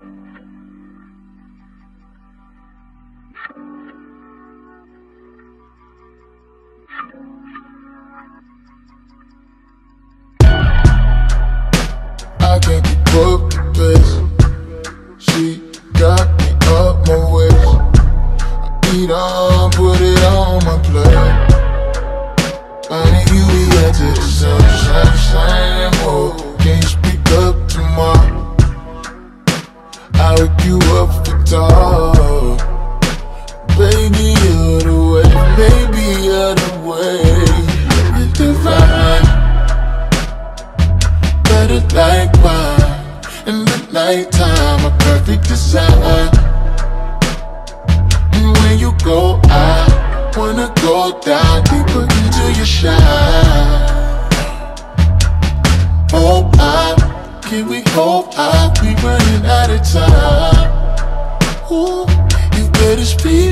I can't keep up the pace. She got me up my waist. I eat on, put it on my plate. I need you to get to the sunshine, whoa. Can you speak up tomorrow? I'll wake you up for talk. Baby, you're the way, baby, you're the way. You're divine, better like wine. In the nighttime, a perfect design. And when you go, I wanna go down deeper into your shine. Oh, can we hope we running out of time? Ooh, you better speak